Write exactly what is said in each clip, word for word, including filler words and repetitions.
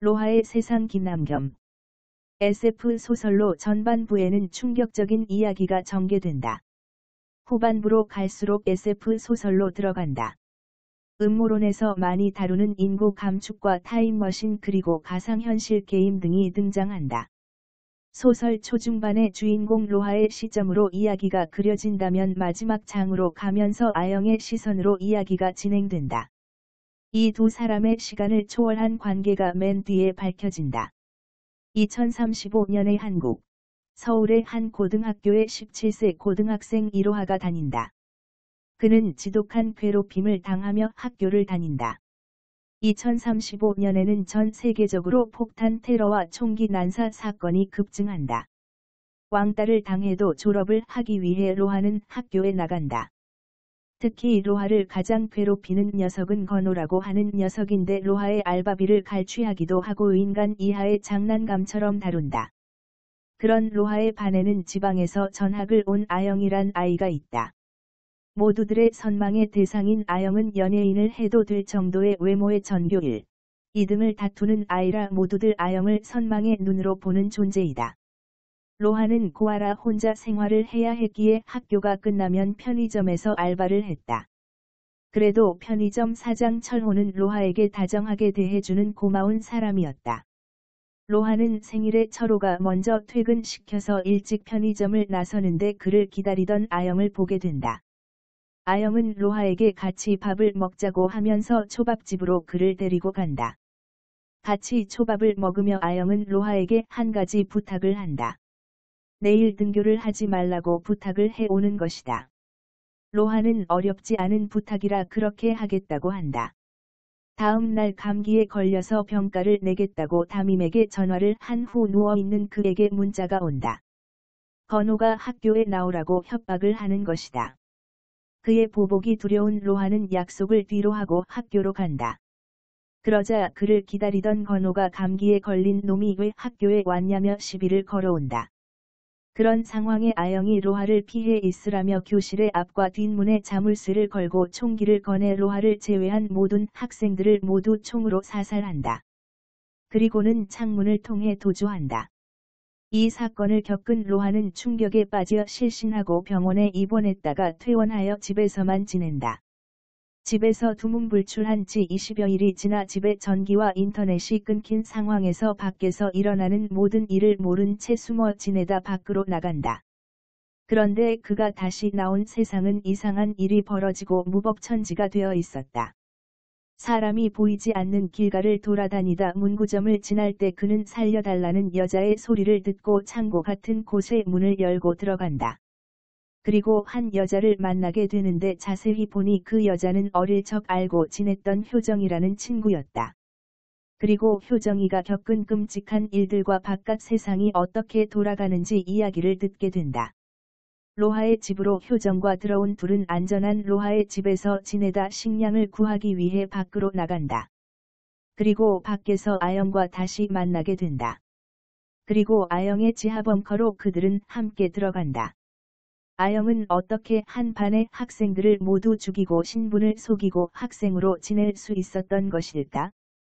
로하의 세상 김남겸. 에스에프 소설로 전반부에는 충격적인 이야기가 전개된다. 후반부로 갈수록 에스에프 소설로 들어간다. 음모론에서 많이 다루는 인구 감축과 타임머신 그리고 가상현실 게임 등이 등장한다. 소설 초중반의 주인공 로하의 시점으로 이야기가 그려진다면 마지막 장으로 가면서 아영의 시선으로 이야기가 진행된다. 이 두 사람의 시간을 초월한 관계가 맨 뒤에 밝혀진다. 이천삼십오 년의 한국. 서울의 한 고등학교에 십칠 세 고등학생 이로하가 다닌다. 그는 지독한 괴롭힘을 당하며 학교를 다닌다. 이천삼십오 년에는 전 세계적으로 폭탄 테러와 총기 난사 사건이 급증한다. 왕따를 당해도 졸업을 하기 위해 로하는 학교에 나간다. 특히 로하를 가장 괴롭히는 녀석은 건호라고 하는 녀석인데 로하의 알바비를 갈취하기도 하고 인간 이하의 장난감처럼 다룬다. 그런 로하의 반에는 지방에서 전학을 온 아영이란 아이가 있다. 모두들의 선망의 대상인 아영은 연예인을 해도 될 정도의 외모의 전교일, 이 등을 다투는 아이라 모두들 아영을 선망의 눈으로 보는 존재이다. 로하는 고아라 혼자 생활을 해야 했기에 학교가 끝나면 편의점에서 알바를 했다. 그래도 편의점 사장 철호는 로하에게 다정하게 대해주는 고마운 사람이었다. 로하는 생일에 철호가 먼저 퇴근시켜서 일찍 편의점을 나서는데 그를 기다리던 아영을 보게 된다. 아영은 로하에게 같이 밥을 먹자고 하면서 초밥집으로 그를 데리고 간다. 같이 초밥을 먹으며 아영은 로하에게 한 가지 부탁을 한다. 내일 등교를 하지 말라고 부탁을 해오는 것이다. 로하는 어렵지 않은 부탁이라 그렇게 하겠다고 한다. 다음 날 감기에 걸려서 병가를 내겠다고 담임에게 전화를 한 후 누워있는 그에게 문자가 온다. 건호가 학교에 나오라고 협박을 하는 것이다. 그의 보복이 두려운 로하는 약속을 뒤로 하고 학교로 간다. 그러자 그를 기다리던 건호가 감기에 걸린 놈이 왜 학교에 왔냐며 시비를 걸어온다. 그런 상황에 아영이 로하를 피해 있으라며 교실의 앞과 뒷문에 자물쇠를 걸고 총기를 꺼내 로하를 제외한 모든 학생들을 모두 총으로 사살한다. 그리고는 창문을 통해 도주한다. 이 사건을 겪은 로하는 충격에 빠져 실신하고 병원에 입원했다가 퇴원하여 집에서만 지낸다. 집에서 두문불출한 지 이십여일이 지나 집에 전기와 인터넷이 끊긴 상황에서 밖에서 일어나는 모든 일을 모른 채 숨어 지내다 밖으로 나간다. 그런데 그가 다시 나온 세상은 이상한 일이 벌어지고 무법천지가 되어 있었다. 사람이 보이지 않는 길가를 돌아다니다 문구점을 지날 때 그는 살려달라는 여자의 소리를 듣고 창고 같은 곳에 문을 열고 들어간다. 그리고 한 여자를 만나게 되는데 자세히 보니 그 여자는 어릴 적 알고 지냈던 효정이라는 친구였다. 그리고 효정이가 겪은 끔찍한 일들과 바깥 세상이 어떻게 돌아가는지 이야기를 듣게 된다. 로하의 집으로 효정과 들어온 둘은 안전한 로하의 집에서 지내다 식량을 구하기 위해 밖으로 나간다. 그리고 밖에서 아영과 다시 만나게 된다. 그리고 아영의 지하 벙커로 그들은 함께 들어간다. 아영은 어떻게 한 반의 학생들을 모두 죽이고 신분을 속이고 학생으로 지낼 수 있었던 것일까?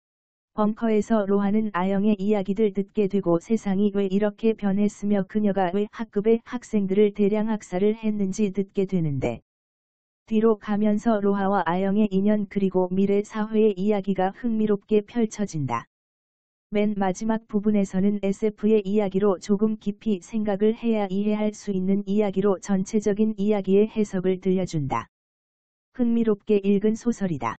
벙커에서 로하는 아영의 이야기들 듣게 되고 세상이 왜 이렇게 변했으며 그녀가 왜 학급의 학생들을 대량 학살을 했는지 듣게 되는데, 뒤로 가면서 로하와 아영의 인연 그리고 미래 사회의 이야기가 흥미롭게 펼쳐진다. 맨 마지막 부분에서는 에스에프의 이야기로 조금 깊이 생각을 해야 이해할 수 있는 이야기로 전체적인 이야기의 해석을 들려준다. 흥미롭게 읽은 소설이다.